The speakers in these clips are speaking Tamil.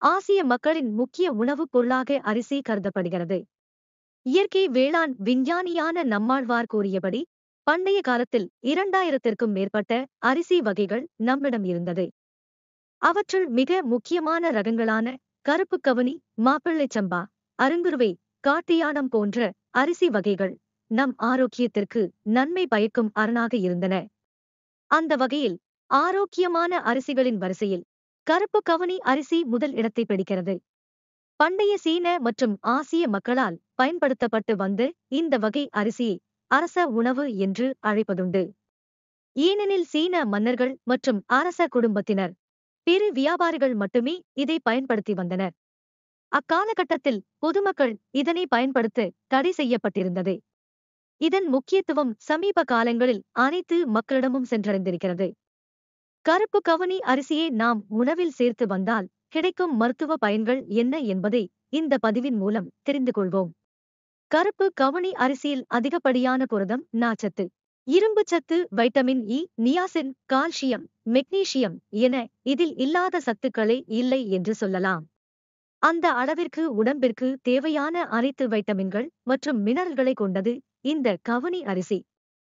ஆசிய மக்களின் முக்கிய உணவுப் பொருளாக அரிசி கருதப்படுகிறது. இயற்கை வேளாண் விஞ்ஞானியான நம்மாழ்வார் கூறியபடி, பண்டைய காலத்தில் 2000த்திற்கும் மேற்பட்ட அரிசி வகைகள் நம்மிடம் இருந்தது. அவற்றுள் மிக முக்கியமான ரகங்களான கருப்பு கவுனி, மாப்பிள்ளைச் சம்பா, அருங்குருவை, காட்டியானம் போன்ற அரிசி வகைகள் நம் ஆரோக்கியத்திற்கு நன்மை பயக்கும் அரணாக இருந்தன. அந்த வகையில் ஆரோக்கியமான அரிசிகளின் வரிசையில் கருப்பு கவுனி அரிசி முதல் இடத்தை பிடிக்கிறது. பண்டைய சீன மற்றும் ஆசிய மக்களால் பயன்படுத்தப்பட்டு வந்த இந்த வகை அரிசியை அரச உணவு என்று அழைப்பதுண்டு. ஏனெனில் சீன மன்னர்கள் மற்றும் அரச குடும்பத்தினர், பெரு வியாபாரிகள் மட்டுமே இதை பயன்படுத்தி வந்தனர். அக்காலகட்டத்தில் பொதுமக்கள் இதனை பயன்படுத்த தடை செய்யப்பட்டிருந்தது. இதன் முக்கியத்துவம் சமீப காலங்களில் அனைத்து மக்களிடமும் சென்றடைந்திருக்கிறது. கருப்பு கவுனி அரிசியை நாம் உணவில் சேர்த்து வந்தால் கிடைக்கும் மருத்துவ பயன்கள் என்ன என்பதை இந்த பதிவின் மூலம் தெரிந்து கொள்வோம். கருப்பு கவுனி அரிசியில் அதிகப்படியான புரதம், நார்ச்சத்து, இரும்பு சத்து, vitamin E, niacin, calcium, magnesium என இதில் இல்லாத சத்துக்களே இல்லை என்று சொல்லலாம். அந்த அளவிற்கு உடம்பிற்கு தேவையான அனைத்து வைட்டமின்கள் மற்றும் மினரல்களை கொண்டது இந்த கவுனி அரிசி.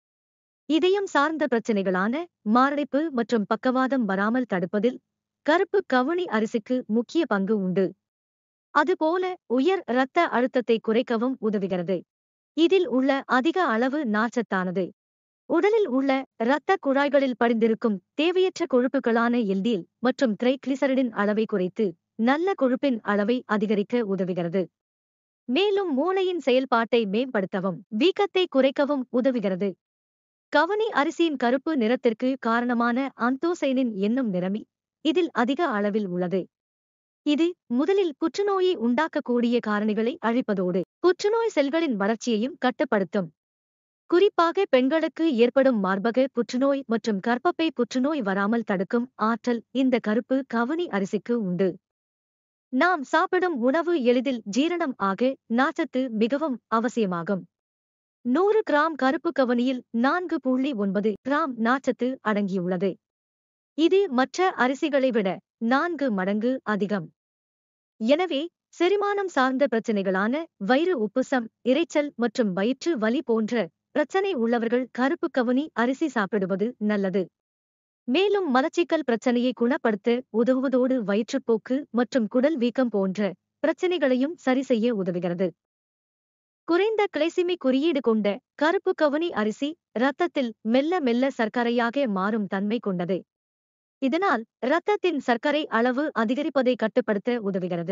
இதயம் சார்ந்த பிரச்சனைகளான மாரடைப்பு மற்றும் பக்கவாதம் வராமல் தடுப்பதில் கருப்பு கவுனி அரிசிக்கு முக்கிய பங்கு உண்டு. அதுபோல உயர் இரத்த அழுத்தத்தை குறைக்கவும் உதவுகிறது. இதில் உள்ள அதிக அளவு நார்ச்சத்தானது உடலில் உள்ள இரத்த குழாய்களில் படிந்திருக்கும் தேவையற்ற கொழுப்புகளான எல்டிஎல் மற்றும் ட்ரைகிளிசரைடின் அளவை குறைத்து நல்ல கொழுப்பின் அளவை அதிகரிக்க உதவுகிறது. மேலும் மூளையின் செயல்பாட்டை மேம்படுத்தவும் வீக்கத்தை குறைக்கவும் உதவுகிறது. கவுனி அரிசியின் கருப்பு நிறத்திற்கு காரணமான அந்தோசைனின் என்னும் நிறமி இதில் அதிக அளவில் உள்ளது. இது முதலில் புற்றுநோயை உண்டாக்கக்கூடிய காரணிகளை அழிப்பதோடு புற்றுநோய் செல்களின் வளர்ச்சியையும் கட்டுப்படுத்தும். குறிப்பாக பெண்களுக்கு ஏற்படும் மார்பக புற்றுநோய் மற்றும் கர்ப்பப்பை புற்றுநோய் வராமல் தடுக்கும் ஆற்றல் இந்த கருப்பு கவுனி அரிசிக்கு உண்டு. நாம் சாப்பிடும் உணவு எளிதில் ஜீரணம் ஆக நார்ச்சத்து மிகவும் அவசியமாகும். 100 கிராம் கருப்பு கவுனியில் 4.9 கிராம் நார்ச்சத்து அடங்கியுள்ளது. இது மற்ற அரிசிகளை விட 4 மடங்கு அதிகம். எனவே செரிமானம் சார்ந்த பிரச்சனைகளான வயிறு உப்புசம், இரைச்சல் மற்றும் வயிற்று வலி போன்ற பிரச்சனை உள்ளவர்கள் கருப்பு கவுனி அரிசி சாப்பிடுவது நல்லது. மேலும் மலச்சிக்கல் பிரச்சனையை குணப்படுத்த உதவுவதோடு வயிற்றுப்போக்கு மற்றும் குடல் வீக்கம் போன்ற பிரச்சனைகளையும் சரி செய்ய உதவுகிறது. குறைந்த கிளைசிமிக் குறியீடு கொண்ட கருப்பு கவுனி அரிசி இரத்தத்தில் மெல்ல மெல்ல சர்க்கரையாக மாறும் தன்மை கொண்டது. இதனால் இரத்தத்தின் சர்க்கரை அளவு அதிகரிப்பதை கட்டுப்படுத்த உதவுகிறது.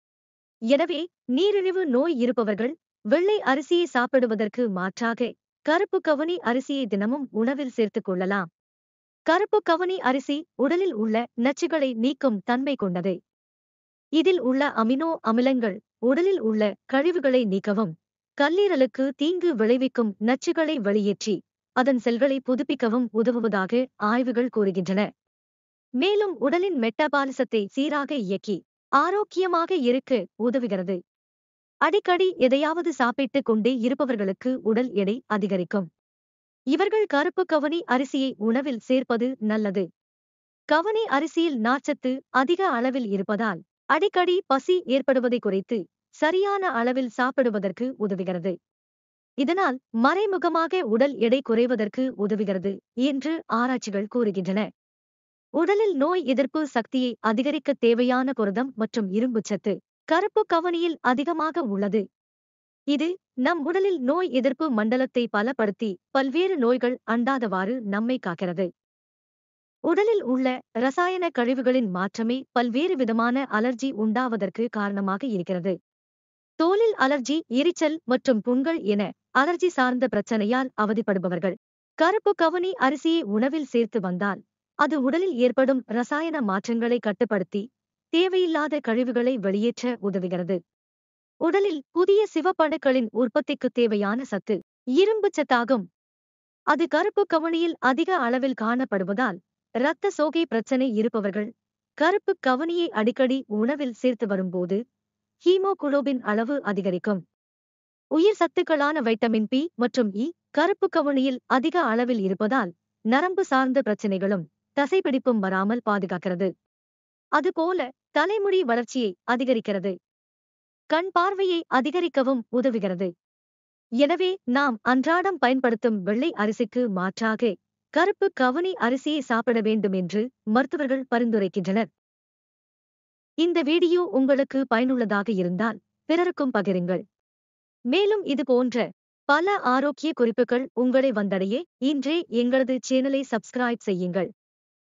எனவே நீரிழிவு நோய் இருப்பவர்கள் வெள்ளை அரிசியை சாப்பிடுவதற்கு மாற்றாக கருப்பு கவுனி அரிசியை தினமும் உணவில் சேர்த்துக் கொள்ளலாம். கருப்பு கவுனி அரிசி உடலில் உள்ள நச்சுகளை நீக்கும் தன்மை கொண்டது. இதில் உள்ள அமினோ அமிலங்கள் உடலில் உள்ள கழிவுகளை நீக்கவும், கல்லீரலுக்கு தீங்கு விளைவிக்கும் நச்சுகளை வெளியேற்றி அதன் செல்களை புதுப்பிக்கவும் உதவுவதாக ஆய்வுகள் கூறுகின்றன. மேலும் உடலின் மெட்டபாலிசத்தை சீராக இயக்கி ஆரோக்கியமாக இருக்க உதவுகிறது. அடிக்கடி எதையாவது சாப்பிட்டுக் கொண்டே இருப்பவர்களுக்கு உடல் எடை அதிகரிக்கும். இவர்கள் கருப்பு கவுனி அரிசியை உணவில் சேர்ப்பது நல்லது. கவுனி அரிசியில் நார்ச்சத்து அதிக அளவில் இருப்பதால் அடிக்கடி பசி ஏற்படுவதை குறைத்து சரியான அளவில் சாப்பிடுவதற்கு உதவுகிறது. இதனால் மறைமுகமாக உடல் எடை குறைவதற்கு உதவுகிறது என்று ஆராய்ச்சிகள் கூறுகின்றன. உடலில் நோய் எதிர்ப்பு சக்தியை அதிகரிக்க தேவையான புரதம் மற்றும் இரும்பு சத்து கருப்பு கவுனியில் அதிகமாக உள்ளது. இது நம் உடலில் நோய் எதிர்ப்பு மண்டலத்தை பலப்படுத்தி பல்வேறு நோய்கள் அண்டாதவாறு நம்மை காக்கிறது. உடலில் உள்ள இரசாயன கழிவுகளின் மாற்றமே பல்வேறு விதமான அலர்ஜி உண்டாவதற்கு காரணமாக இருக்கிறது. தோலில் அலர்ஜி, எரிச்சல் மற்றும் புண்கள் என அலர்ஜி சார்ந்த பிரச்சனையால் அவதிப்படுபவர்கள் கருப்பு கவுனி அரிசியை உணவில் சேர்த்து வந்தால் அது உடலில் ஏற்படும் இரசாயன மாற்றங்களை கட்டுப்படுத்தி தேவையில்லாத கழிவுகளை வெளியேற்ற உதவுகிறது. உடலில் புதிய சிவப்பணுக்களின் உற்பத்திக்கு தேவையான சத்து இரும்பு சத்தாகும். அது கருப்பு கவுனியில் அதிக அளவில் காணப்படுவதால் இரத்த சோகை பிரச்சனை இருப்பவர்கள் கருப்பு கவுனியை அடிக்கடி உணவில் சேர்த்து வரும்போது ஹீமோகுளோபின் அளவு அதிகரிக்கும். உயிர் சத்துக்களான வைட்டமின் பி மற்றும் இ கருப்பு கவுனியில் அதிக அளவில் இருப்பதால் நரம்பு சார்ந்த பிரச்சனைகளும் தசைப்பிடிப்பும் வராமல் பாதுகாக்கிறது. அதுபோல தலைமுடி வளர்ச்சியை அதிகரிக்கிறது. கண் பார்வையை அதிகரிக்கவும் உதவுகிறது. எனவே நாம் அன்றாடம் பயன்படுத்தும் வெள்ளை அரிசிக்கு மாற்றாக கருப்பு கவுனி அரிசியை சாப்பிட வேண்டும் என்று மருத்துவர்கள் பரிந்துரைக்கின்றனர். இந்த வீடியோ உங்களுக்கு பயனுள்ளதாக இருந்தால் பிறருக்கும் பகிருங்கள். மேலும் இது போன்ற பல ஆரோக்கிய குறிப்புகள் உங்களை வந்தடைய இன்றே எங்களது சேனலை சப்ஸ்கிரைப் செய்யுங்கள்.